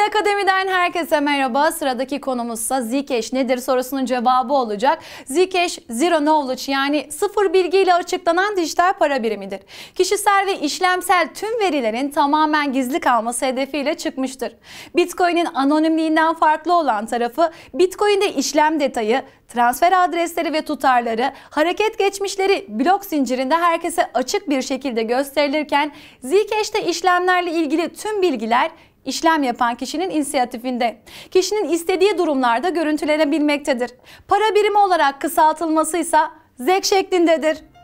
Akademi'den herkese merhaba. Sıradaki konumuzsa Zcash nedir sorusunun cevabı olacak. Zcash, Zero Knowledge yani sıfır bilgiyle açıklanan dijital para birimidir. Kişisel ve işlemsel tüm verilerin tamamen gizli kalması hedefiyle çıkmıştır. Bitcoin'in anonimliğinden farklı olan tarafı, Bitcoin'de işlem detayı, transfer adresleri ve tutarları, hareket geçmişleri blok zincirinde herkese açık bir şekilde gösterilirken, Zcash'te işlemlerle ilgili tüm bilgiler işlem yapan kişinin inisiyatifinde. Kişinin istediği durumlarda görüntülenebilmektedir. Para birimi olarak kısaltılması ise ZEK şeklindedir.